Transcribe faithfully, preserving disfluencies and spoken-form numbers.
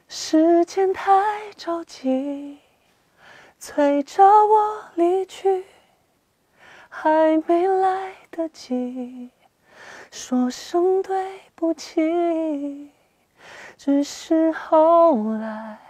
时间太着急，催着我离去，还没来得及说声对不起，只是后来